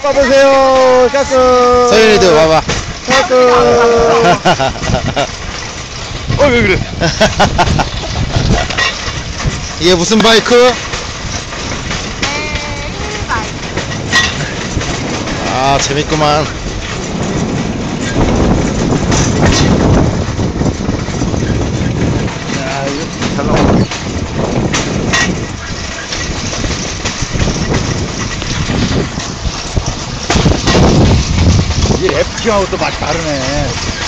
봐보세요. 까꿍. 서윤이도 봐봐. 까꿍. 왜 그래? 이게 무슨 바이크? 아, 재밌구만. 야, 이거 잘 나와. 이게 FT하고 또 맛이 다르네.